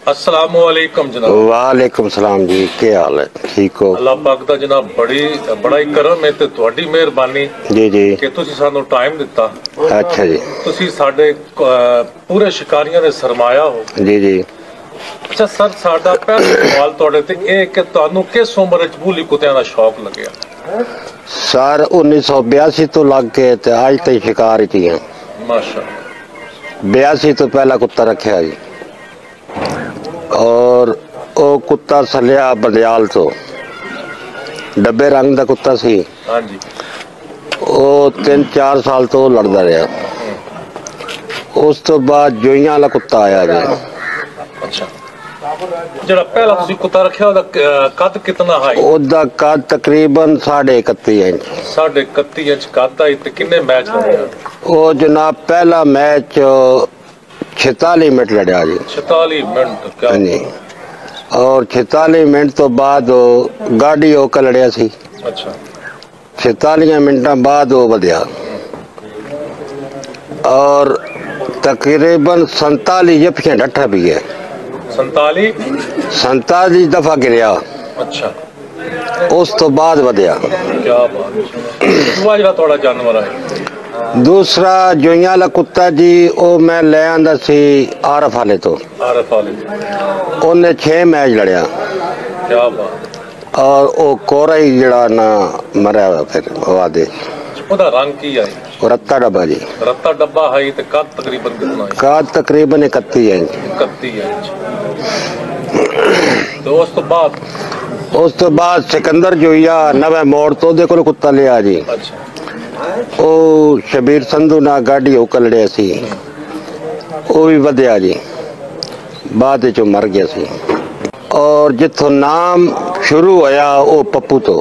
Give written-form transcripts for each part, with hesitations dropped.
अस्सलाम वालेकुम जनाब। वालेकुम सलाम जी, क्या हाल है? ठीक हो? अल्लाह पाक दा जनाब बड़ा ही करम है ते तुहाडी मेहरबानी जी जी। कि तुसी सानू टाइम दिता। अच्छा जी। तुसी साडे पूरे शिकारियां दे सरमाया हो। जी जी। अच्छा सर, साडा पहला सवाल तुहाडे ते ए कि तुहानू किस उम्र च बूली कुत्तियां दा शौक लगया? सर 1982 तो लग के ते आज तक शिकार ही हैं। माशाअल्लाह। 82 तो पहला कुत्ता रखा जी, और वो कुत्ता सलिया बंदियाल तो डब्बे रंग का कुत्ता सी। हाँ जी। वो 3-4 साल तो लड़ता रहा। उस तो बाद जोइयां वाला कुत्ता आया जी। अच्छा, जरा पहला तुसी कुत्ता रखा ओदा कद कितना है? ओदा कद तकरीबन 31.5 इंच। 31 इंच कद है ते किन्ने मैच लड़े? वो जनाब पहला मैच 46 मिनट लड़िया जी। 46 मिनट? क्या जी। और 46 मिनट तो बाद गाड़ी होकर लड़िया सी। अच्छा। 46 मिनट बाद वो बढ़िया, और तकरीबन 47 जफियां डठा भी है। 47 दफा गिरया। अच्छा। उस तो बाद बढ़िया। क्या बात है। थोड़ा जानवर है दूसरा जोइयां वाला कुत्ता जी, वो मैं ले आंदा सी आरफ वाले तो। आरफ वाले उन्हें 6 मैच लड़िया। क्या बात। और वो कोरा ही जड़ा ना मरा फिर वादे। ओदा रंग की है? रत्ता डब्बा जी। रत्ता डब्बा है ते कद तकरीबन कितना है? कद तकरीबन 31 इंच। 31 इंच। तो उस तो बाद सिकंदर जोइया नवे मोड़ तो दे को कुत्ता लिया जी। अच्छा। ओ शबीर संधू ना गाड़ी होकर लड़िया सी। वो भी बढ़िया जी, बाद चो मर गया सी। और जिथों नाम शुरू होया वो पप्पू तो।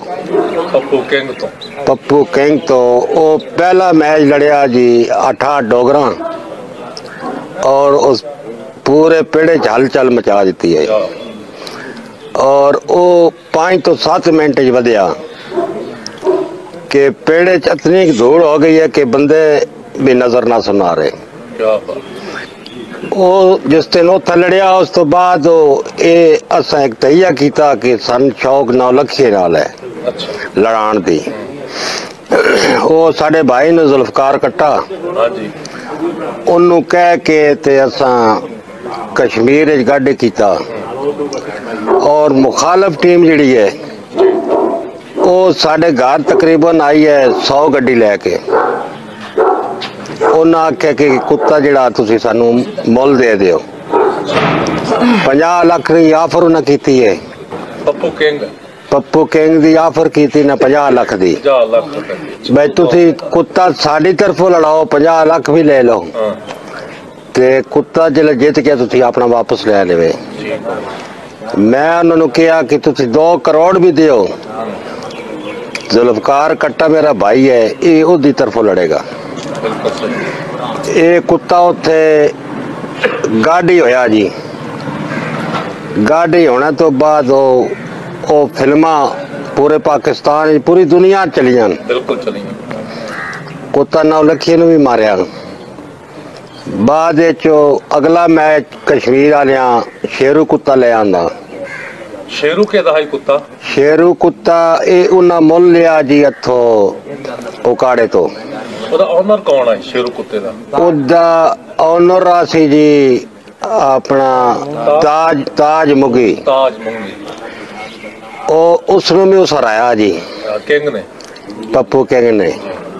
पप्पू किंग तो वो पहला मैच लड़िया जी 8 डोगरा, और उस पूरे पेड़े हलचल मचा दी है। और वो 5 तो 7 मिनट बढ़िया कि पेड़े इतनी धूड़ हो गई है कि बंदे भी नजर ना सुना रहे। वो जिस दिन उत लड़िया उस तो बाद असा एक तैया किया कि सन शौक 9 लखे नाल है लड़ान दी। वो साडे भाई ने जुल्फकार कट्टा, उन्होंने कह के ते असा कश्मीर गाड़ी किया, और मुखालफ टीम जिहड़ी है वो साडे घर तकरीबन आई है 100 गड्डी लैके। उन्हें आख्या कि कुत्ता जिहड़ा तुसी सानू मुल दे दियो। 50 लाख की ऑफर उन्हें की है। पप्पू किंग दी ऑफर की ना 50 लाख दी। भाई तुसी कुत्ता साडी तरफों लड़ाओ, 50 लाख भी ले लो ते कुत्ता जिले जित गया तुसी अपना वापस ले लेवे। मैं उन्होंने कहा कि तुसी 2 करोड़ भी दियो, जुल्फकार कट्टा मेरा भाई है, ये उदी तरफों लड़ेगा। ये कुत्ता उथे गाड़ी होया जी। गाड़ी होने तो बाद वो फिल्मा पूरे पाकिस्तान पूरी दुनिया चली जान। बिल्कुल चली। कुत्ता 9 लखी भी मारिया। बाद अगला मैच कश्मीर वालिया शेरू कुत्ता ले आंदा। शेरू के कुत्ता? शेरू कुत्ता ये उन्हें मुल लिया जी इथो उकाड़े तो। ओदा ओनर कौन है शेरू कुत्ते दा? ओदा ओनर आसी जी अपना ताज मुगी। उसने भी उस हराया जी किंग ने, पप्पू किंग ने।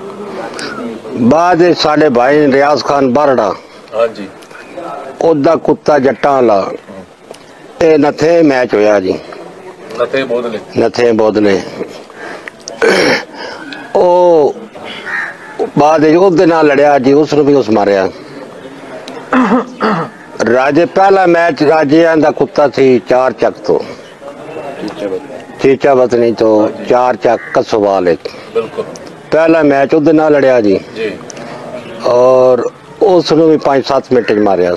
बाद साडे भाई रियाज खान बारड़ा, हाँ जी, ओदा कुत्ता जट्टा वाला। ये नथे मैच होया जी, नथे बोदले। ओ बाद ओदे नाल लड़िया जी, उसने भी उस मारिया। राजे पहला मैच राजे दा कुत्ता थी 4 चक तो, चीचा बतनी तो 4 चक कसोवाल। पहला मैच उदे नाल लड़िया जी, और उसने भी 5-7 मिनट मारिया।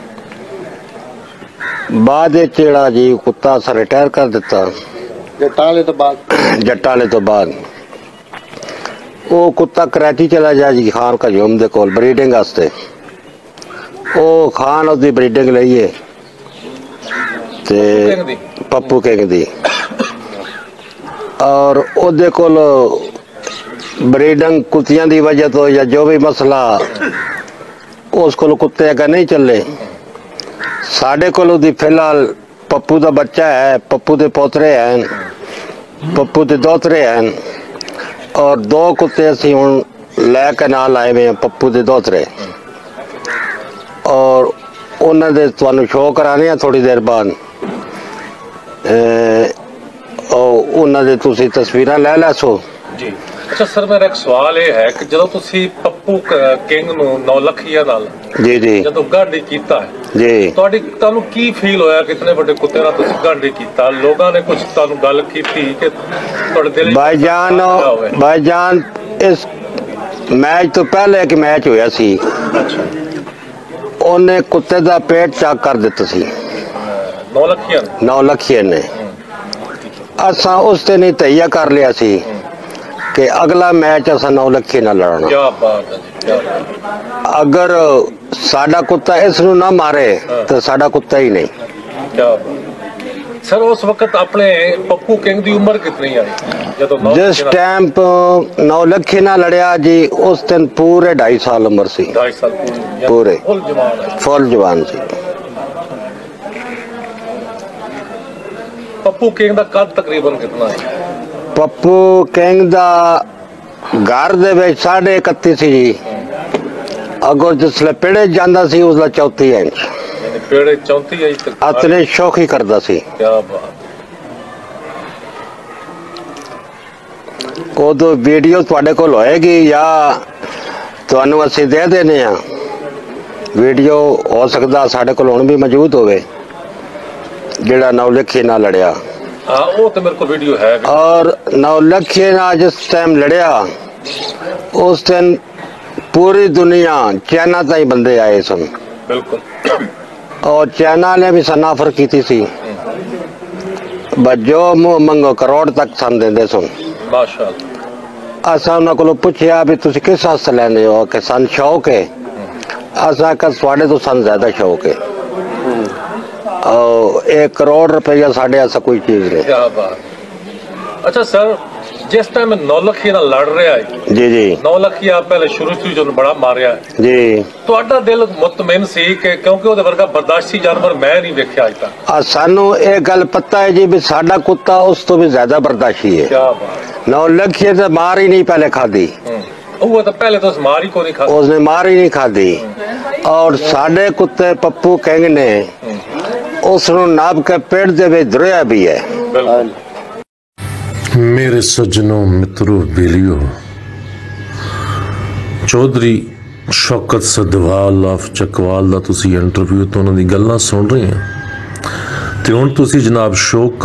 बाद जेड़ा जी कुत्ता असा रिटायर कर दिता जट्टाले तो बाद। वो कुत्ता कराची चला जाए जी खान का जुम दे कोल ब्रीडिंग वास्ते। वो खान उसकी ब्रीडिंग लईए ਤੇ ਪੱਪੂ ਕਿੰਗ ਦੀ ਔਰ ਉਹਦੇ ਕੋਲ ਬਰੀਡਿੰਗ ਕੁੱਤਿਆਂ ਦੀ ਵਜ੍ਹਾ ਤੋਂ ਜਾਂ ਜੋ ਵੀ ਮਸਲਾ ਉਸ ਕੋਲ ਕੁੱਤੇ ਅਗਾ ਨਹੀਂ ਚੱਲੇ। ਸਾਡੇ ਕੋਲ ਉਹਦੀ ਫਿਲਹਾਲ ਪੱਪੂ ਦਾ ਬੱਚਾ ਹੈ, ਪੱਪੂ ਦੇ ਪੋਤਰੇ ਹਨ, ਪੱਪੂ ਦੇ ਦੋਤਰੇ ਹਨ ਔਰ 2 ਕੁੱਤੇ ਅਸੀਂ ਹੁਣ ਲੈ ਕੇ ਨਾਲ ਆਏ ਹੋਏ ਹਾਂ, ਪੱਪੂ ਦੇ ਦੋਤਰੇ। ਔਰ ਉਹਨਾਂ ਦੇ ਤੁਹਾਨੂੰ ਸ਼ੋਅ ਕਰਾਣੇ ਆ ਥੋੜੀ ਦੇਰ ਬਾਅਦ। ਉਹਨਾਂ ਦੇ ਤੁਸੀਂ ਤਸਵੀਰਾਂ ਲੈ ਲੈ ਸੋ ਜੀ। ਅੱਛਾ ਸਰ, ਮੇਰਾ ਇੱਕ ਸਵਾਲ ਇਹ ਹੈ ਕਿ ਜਦੋਂ ਤੁਸੀਂ ਪੱਪੂ ਕਿੰਗ ਨੂੰ 9 ਲੱਖੀਆ ਨਾਲ ਜੀ ਜਦੋਂ ਗਾਂਢੀ ਕੀਤਾ ਜੀ, ਤੁਹਾਨੂੰ ਕੀ ਫੀਲ ਹੋਇਆ? ਕਿਤਨੇ ਵੱਡੇ ਕੁੱਤੇ ਨਾਲ ਤੁਸੀਂ ਗਾਂਢੀ ਕੀਤਾ? ਲੋਕਾਂ ਨੇ ਕੁਝ ਤੁਹਾਨੂੰ ਗੱਲ ਕੀਤੀ ਕਿ ਤੁਹਾਡੇ ਦਿਲ ਭਾਈਜਾਨ ਇਸ ਮੈਚ ਤੋਂ ਪਹਿਲੇ ਇੱਕ ਮੈਚ ਹੋਇਆ ਸੀ, ਉਹਨੇ ਕੁੱਤੇ ਦਾ ਪੇਟ ਚੱਕ ਕਰ ਦਿੱਤਾ ਸੀ 9 ਲੱਖੀਆ ਨੇ। ਅਸਾਂ ਉਸ ਤੇ ਨਹੀਂ ਤਈਆ ਕਰ ਲਿਆ ਸੀ ਕਿ ਅਗਲਾ ਮੈਚ ਅਸਾਂ 9 ਲੱਖੀ ਨਾਲ ਲੜਨਾ। ਕੀ ਬਾਤ ਹੈ ਜੀ, ਕੀ ਬਾਤ। ਅਗਰ ਸਾਡਾ ਕੁੱਤਾ ਇਸ ਨੂੰ ਨਾ ਮਾਰੇ ਤਾਂ ਸਾਡਾ ਕੁੱਤਾ ਹੀ ਨਹੀਂ। ਕੀ ਬਾਤ। ਸਰ ਉਸ ਵਕਤ ਆਪਣੇ ਪੱਪੂ ਕਿੰਗ ਦੀ ਉਮਰ ਕਿਤਨੀ ਆਈ ਜਦੋਂ ਜਿਸ ਟਾਈਮ 9 ਲੱਖੀ ਨਾਲ ਲੜਿਆ ਜੀ? ਉਸ ਦਿਨ ਪੂਰੇ 2.5 ਸਾਲ ਉਮਰ ਸੀ। 2.5 ਸਾਲ ਪੂਰੇ ਫੁੱਲ ਜਵਾਨ ਸੀ। ਪੱਪੂ ਕਿੰਗ ਦਾ ਕੱਦ ਤਕਰੀਬਨ ਕਿਤਨਾ ਹੈ? ਪੱਪੂ ਕਿੰਗ ਦਾ ਘਰ ਦੇ ਵਿੱਚ 31.5 ਸੀ ਜੀ। ਅਗਰ ਜਿਸਲੇ ਪੇੜੇ ਜਾਂਦਾ ਸੀ ਉਸਦਾ 34 ਇੰਚ। ਪੇੜੇ 34 ਇੰਚ ਤੱਕ ਆਪਣੇ ਸ਼ੌਕ ਹੀ ਕਰਦਾ ਸੀ। ਕੀ ਬਾਤ। ਉਦੋਂ ਵੀਡੀਓ ਤੁਹਾਡੇ ਕੋਲ ਹੋਏਗੀ ਜਾਂ ਤੁਹਾਨੂੰ ਅਸੀਂ ਦੇ ਦੇਣੇ ਆ? ਵੀਡੀਓ ਹੋ ਸਕਦਾ ਸਾਡੇ ਕੋਲ ਹੁਣ ਵੀ ਮੌਜੂਦ ਹੋਵੇ ਜਿਹੜਾ 9 ਲੱਖੀ ਨਾਲ ਲੜਿਆ। हाँ वो तो मेरे को वीडियो है। और 9 ਲੱਖੀ ਨਾਲ जिस टाइम लड़िया उस दिन पूरी दुनिया चाइना ताई बंदे आए सन। बिल्कुल। और चाइना ने भी सनाफर की थी सी, बस जो मुंह मंगो करोड़ तक सन देंदे सन। माशाअल्लाह। असा उन्होंने को पूछया भी तुसी किस वास्ते लेंदे हो? कि सन शौक है। असा का ਤੁਹਾਡੇ ਤੋਂ सन ज्यादा शौक है। 1 करोड़ रुपया साढ़े ऐसा कोई चीज नहीं। क्या बात। अच्छा सर, जिस टाइम 9 ਲੱਖੀ ਨਾਲ ਲੜ ਰਿਹਾ ਹੈ जी 9 ਲੱਖੀ ਆ ਪਹਿਲੇ ਸ਼ੁਰੂ ਤੋਂ ਜਦੋਂ ਬੜਾ ਮਾਰਿਆ जी, ਤੁਹਾਡਾ ਦਿਲ ਮੁਤਮਿਨ ਸੀ ਕਿ ਕਿਉਂਕਿ ਉਹਦੇ ਵਰਗਾ ਬਰਦਾਸ਼ਤੀ ਜਾਨਵਰ ਮੈਂ ਨਹੀਂ ਵੇਖਿਆ ਅੱਜ ਤੱਕ? सानू एक गल पता है जी भी साडा कुत्ता उस तो भी ज्यादा बर्दाश्ती है। क्या बात। 9 ਲੱਖੀ से मार ही नहीं पहले खादी, वो तो पहले तो मार ही को नहीं खाती, उसने मार ही नहीं खादी। और साडे कुत्ते पप्पू किंग ने उसनु नाप के पेट दे विच धरिया भी है। मेरे सज्जनों मित्रों बेलियो, चौधरी शौकत सदवाल ऑफ चकवाल दा तुसी इंटरव्यू तो उन्हां दी गल्लां सुन रहे हैं ते हुण तुसी जनाब शौक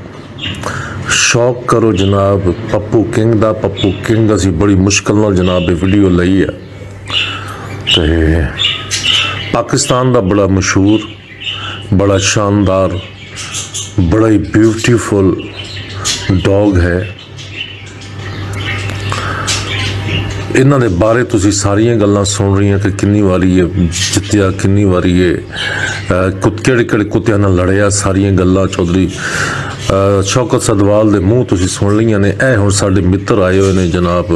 करो जनाब पप्पू किंग दा। पप्पू किंग असी बड़ी मुश्किल नाल जनाब ये वीडियो लई है ते पाकिस्तान दा बड़ा मशहूर, बड़ा शानदार, बड़ा ही ब्यूटीफुल डॉग है। इन्हां दे बारे तुसी सारियां गल्लां सुन रही हैं कि किन्नी वारी ये जित्तिया, किन्नी वारी ये केड़े कुत्तियां नाल लड़िया, सारियां गल्लां चौधरी शौकत सदवाल दे मूँह तुसी सुन लियां ने। ए हुण साडे मित्र आए हुए ने जनाब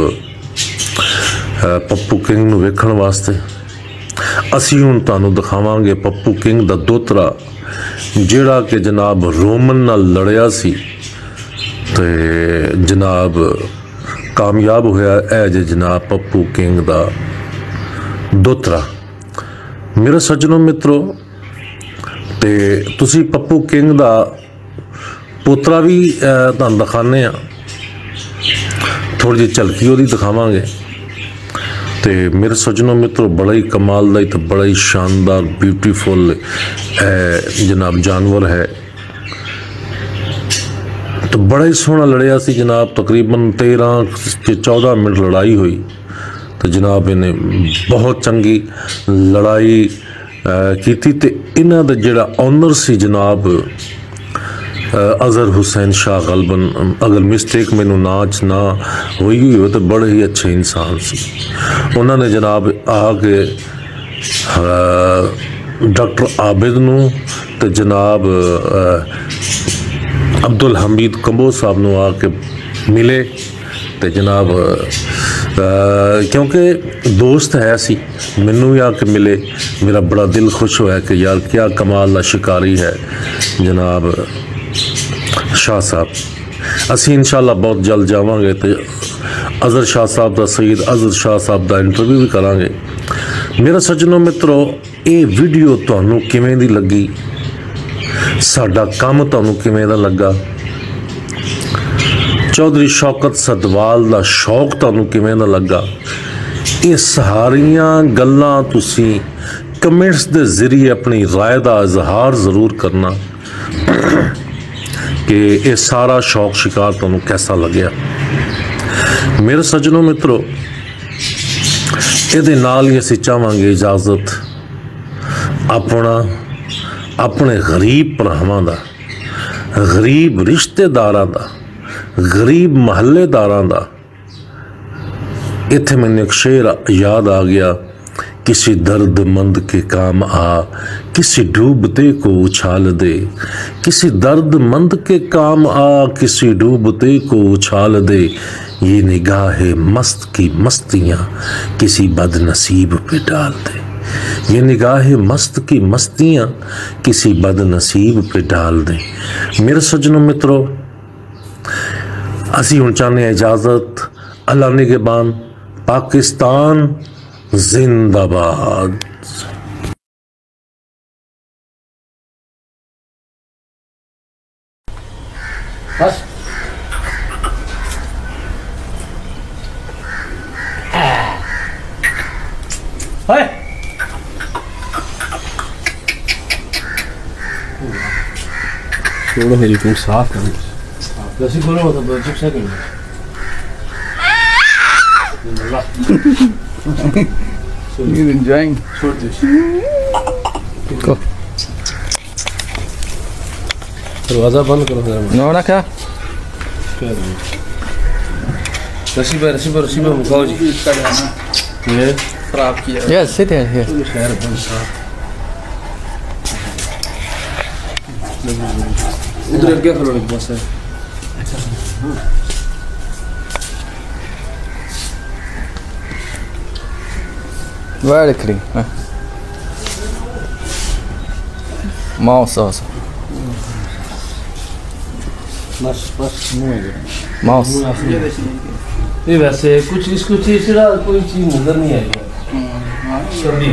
पप्पू किंग नूं वेखण वास्ते। असी हुण तुहानूं दिखावांगे पप्पू किंग दा दोतरा जिहड़ा कि जनाब रोमन नाल लड़िया सी ते जनाब कामयाब होया। ए जे जनाब पप्पू किंग दा दोतरा। मेरे सज्जनों मित्रों, ते तुसी पप्पू किंग दा पोतरा भी तुहानूं दिखाने आ, थोड़ी जी झलकी ओहदी दिखावांगे। ते मेरे सज्जनों मित्रों, बड़ा ही कमाल दा ते बड़ा ही शानदार ब्यूटीफुल जनाब जानवर है। तो बड़ा ही सोहना लड़िया सी जनाब। तकरीबन 13 से 14 मिनट लड़ाई हुई तो जनाब इन्हें बहुत चंगी लड़ाई की ते इन्हां दा जिहड़ा ऑनर सी जनाब अजहर हुसैन शाह गलबन, अगर मिस्टेक मैनू ना हुई हो तो बड़े ही अच्छे इंसान सी। उन्होंने जनाब आके डॉक्टर आबिद नूं ते जनाब अब्दुल हमीद कंबोज साहब नूं आके मिले ते जनाब क्योंकि दोस्त है सी मैनू भी आके मिले, मेरा बड़ा दिल खुश होया कि यार क्या कमाल दा शिकारी है जनाब शाह साहब। असी इंशाल्लाह बहुत जल्द जावांगे तो अजहर शाह साहब का सईद अजहर शाह साहब का इंटरव्यू भी करांगे। मेरा सज्जनों मित्रों ये वीडियो तुहानू किवें दी लगी, साडा काम तुहानू किवें दा लगा, चौधरी शौकत सदवाल का शौक तुहानू किवें दा लगा, ये सारियां गल्लां तुसी कमेंट्स के जरिए अपनी राय का इजहार जरूर करना कि ये सारा शौक शिकार तुहानू कैसा लग्या। मेरे सज्जनों मित्रों ये नाल ही असीं चाहांगे इजाजत अपने गरीब भरावां दा, गरीब रिश्तेदारां दा, गरीब महल्लेदारां दा। इत्थे मैंने एक शेर याद आ गया, किसी दर्दमंद के काम आ किसी डूबते को उछाल दे, किसी दर्दमंद के काम आ किसी डूबते को उछाल दे, ये निगाह मस्त की मस्तियाँ किसी बदनसीब पे डाल दे, ये निगाह मस्त की मस्तियाँ किसी बदनसीब पे डाल दे। मेरे सज्जनों मित्रों असी हुण चाहने इजाजत, अल्लाह निगहबान, पाकिस्तान जिंदाबाद। बस छोड़ो मेरी तुम साफ कर जैसे बोलो मतलब चुप से करो He's enjoying. छोड़ दो को दरवाजा बंद करो नो ना क्या रसीबा मुकाओ जी ये खराब किया यस सिट हियर खैर बंद साफ उधर क्या करो बस है vertically mouse also बस माउस ये वैसे कुछ इसको चीज कोई चीज नजर नहीं आई सर्दी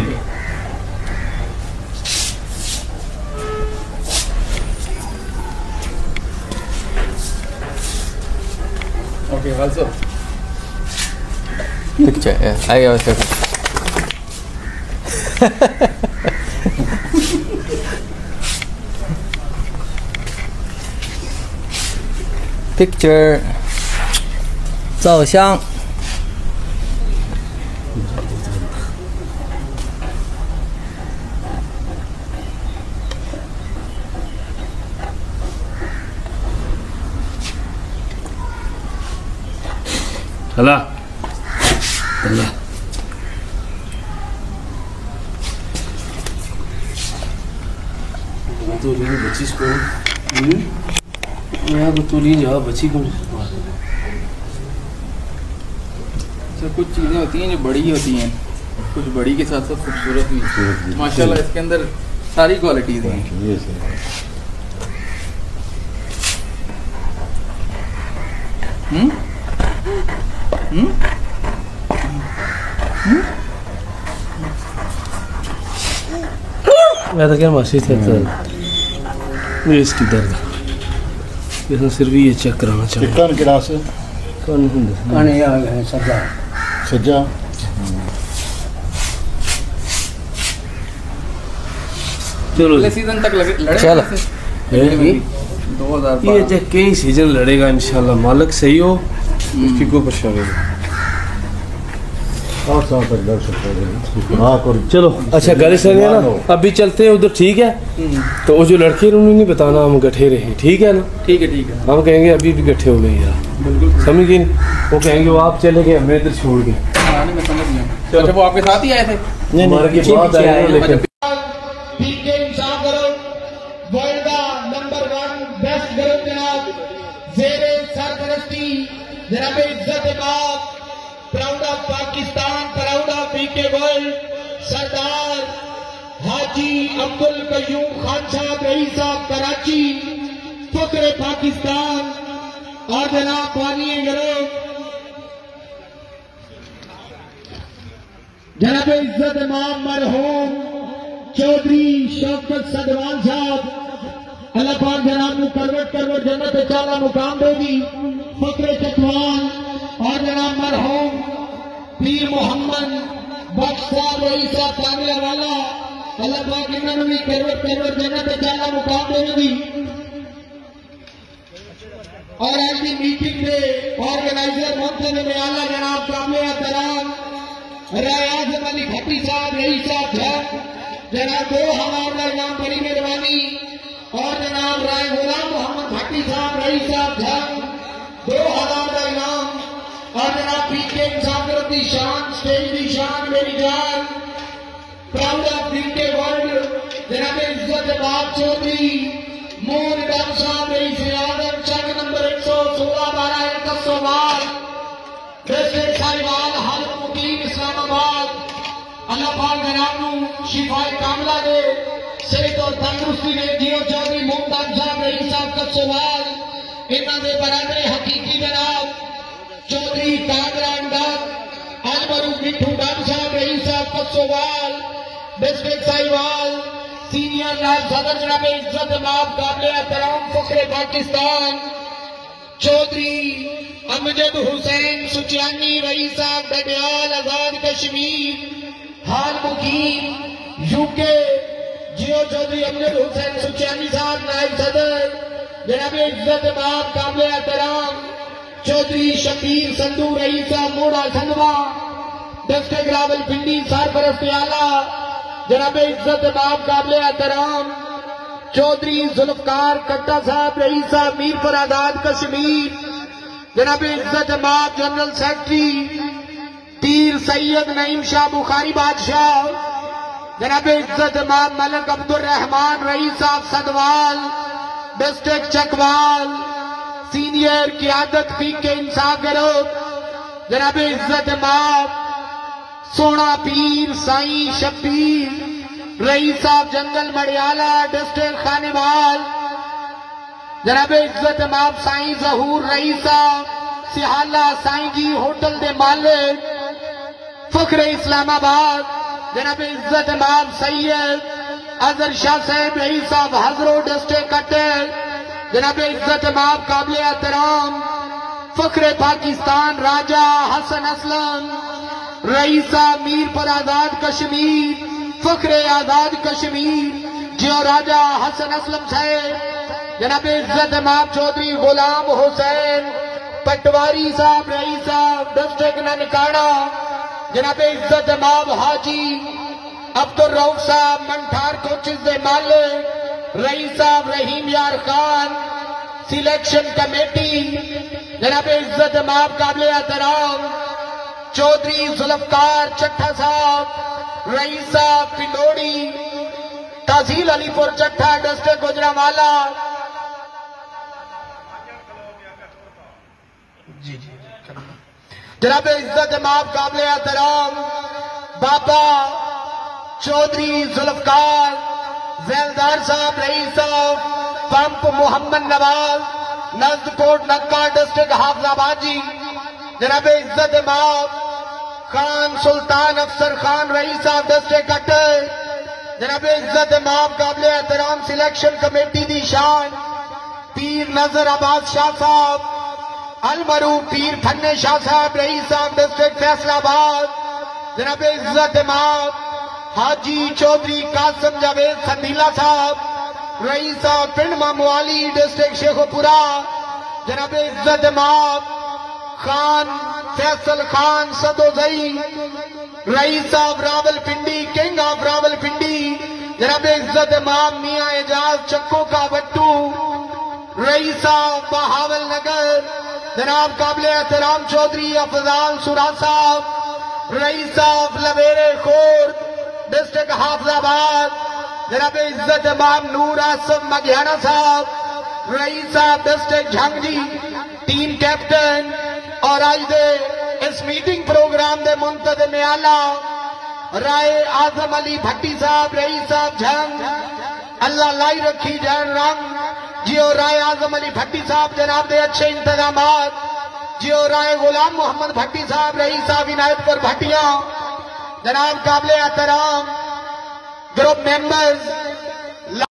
okay also picture yeah I got it picture 照相好了好了तो ये बच्ची को यहाँ तो ली जाओ बच्ची को सर कुछ चीज़ें होती हैं जो बड़ी होती हैं, कुछ बड़ी के साथ साथ खूबसूरत भी माशाल्लाह इसके अंदर सारी क्वालिटीज़ हैं। मैं तो क्या मासी थे ये इसकी दर्द इसमें सिर्फ ये चेक कराना चाहिए कौन क्लास है कौन आने आ गए सज्जा सज्जा चलो सीजन तक लगे चलो ये जो कई सीजन लड़ेगा इंशाल्लाह, मालिक सही हो उसकी कोई परेशानी नहीं। चलो अच्छा घर से ना अभी चलते हैं उधर ठीक है, तो वो जो लड़के उन्होंने नहीं बताना हम गठे रहे, ठीक है ना? ठीक है हम कहेंगे अभी भी गठे हो गए यार, समझ गए? वो कहेंगे वो आप चले गए हमें इधर छोड़ गए। अच्छा वो आपके साथ ही आए थे? नहीं पीके इंसाफ ग्रुप वर्ल्ड का नंबर 1 बेस्ट ग्रुप जनाब जेरे सरपरस्ती जनाब इज्जत बाप proud of Pakistan proud of PK world Sardar Haji Abdul Qayyum Khan साहब रईस साहब कराची फख्र पाकिस्तान और जनाब पानी ग्रुप जनाब इज्जत इमाम मरहूम चौधरी शौकत सदवान साहब अल्लाह पाक जनाब को करवट जन्नत चाला मुकाम देगी फख्र चतवान और जनाब मरहूम पीर मोहम्मद बख्श साहब रईस साहब कांगला वाला अल्लाह पाक इन्होंने भी करवट जन्नत चाला मुकाम देगी। और आज की मीटिंग में ऑर्गेनाइजर मुंतजिम में आला जनाब कामले तराम राय आजम अली खट्टी साहब रईस साहब जनाब 2 हवाला इनाम बड़ी मेहरबानी और जनाब राय गुलाम मोहम्मद खट्टी साहब रईस साहब 2 हवाला इनाम और जनाब पीके इंसाफ की शान स्टेज की शान मेरी जान प्राउड ऑफ पीके वर्ल्ड जनाब इज्जत बाप चौधरी मोर डम साहब रईस आजम चक नंबर 116 12 100 प्रेसिडेंट साहिबान हल मुकीम इस्लामाबाद अल्लाह पाक जनाब नू शिफाए कामला दे सेहत और तंदुरुस्ती दे जियो चौधरी मुमताज साहब रईस साहब का सवाल इन्हां दे बरादरे हकीकी जनाब चौधरी कादरा अंडर अलमरू मिठू डम साहब रईस साहब का सवाल डिस्ट्रिक्ट साहिवाल सीनियर नायब सदर जनाब इज्जत इमाम काबिल एहतराम फख्र पाकिस्तान चौधरी अमजद हुसैन सुचियानी रईस साहब डडियाल आजाद कश्मीर हाल मुकीम यूके जियो चौधरी अमजद हुसैन सुचियानी साहब नायब सदर जनाब इज्जत इमाम काबिल एहतराम चौधरी शकीर संधू रईस साहब मोड़ा संधवा डिस्ट्रिक्ट रावलपिंडी सरपरस्त आला जनाब इज्जत इमाम काबिल एहतराम चौधरी जुल्फकार कट्टा साहब रईस साहब मीरपुर आजाद कश्मीर जनाब इज्जत इमाम जनरल सेक्रेटरी पीर सैयद नईम शाह बुखारी बादशाह जनाब इज्जत इमाम मलक अब्दुल रहमान रईस साहब सदवाल डिस्ट्रिक्ट चकवाल सीनियर क़ियादत पीके इंसाफ ग्रुप जनाब इज्जत इमाम सोना पीर साईं शब्बीर रईस साहब जंगल मड़ियाला डिस्ट्रिक्ट खानेवाल जनाब इज्जत इमाम साईं जहूर रईस साहब सिहाला साईं जी होटल दे मालिक फख्र इस्लामाबाद जनाब इज्जत इमाम सैयद अजहर शाह साहब रईस साहब हजरो डिस्ट्रिक्ट कटर जनाब इज्जत इमाम काबिल एहतराम फख्र पाकिस्तान राजा हसन असलम रईस साहब मीरपुर आजाद कश्मीर फख्र आजाद कश्मीर जियो राजा हसन असलम साहब जनाब इज्जत इमाम चौधरी गुलाम हुसैन पटवारी साहब रईस साहब डिस्ट्रिक्ट ननकाना जनाब इज्जत इमाम हाजी अब्दुल रऊफ साहब मंठार कोचिज दे मालिक रईस साहब रहीम यार खान सिलेक्शन कमेटी जनाब इज्जत इमाम काबिल एहतराम चौधरी जुल्फकार चट्ठा साहब रईस साहब पिंडोड़ी तहसील अलीपुर चट्ठा डिस्ट्रिक्ट गुजरांवाला जनाब इज्जत इमाम काबिल एहतराम बाबा चौधरी जुल्फकार जैलदार साहब रईस साहब पंप मोहम्मद नवाज नजदकोट नक्का डिस्ट्रिक्ट हाफिजाबाद जी जनाब इज्जत इमाम खान सुल्तान अफसर खान रईस साहब डिस्ट्रिक्ट कटर जनाब इज्जत इमाम काबिल एहतराम सिलेक्शन कमेटी दी शान पीर नजर अब्बास शाह साहब अलमरू पीर फन्ने शाह साहब रईस साहब डिस्ट्रिक्ट फैसलाबाद जनाब इज्जत इमाम हाजी चौधरी कासम जावेद संदीला साहब रईस साहब पिंड मामवाली डिस्ट्रिक्ट शेखोपुरा जनाब इज्जत इमाम खान फैसल खान सदोजई रईस साहब रावलपिंडी किंग ऑफ रावलपिंडी जनाब इज्जत इमाम मियां एजाज चक्को का बट्टू रईस साहब बहावल नगर जनाब काबिल एहतराम चौधरी अफजाल सुरा साहब रईस साहब लवेरे खोर्द डिस्ट्रिक्ट हाफिजाबाद जनाब इज्जत इमाम नूर आसम मगियाना साहब, रईस साहब district Jhang ji team captain, और आज दे इस मीटिंग प्रोग्राम दे मुंतज़िम आला राय आजम अली भट्टी साहब, रईस साहब झंग, अल्लाह लाई रखी जैन रंग जियो राय आजम अली भट्टी साहब जनाब दे अच्छे इंतजामात, जियो राय गुलाम मोहम्मद भट्टी साहब, रईस साहब इनायतपुर भट्टिया, जनाब काबिल एहतराम ग्रुप मेंबर्स,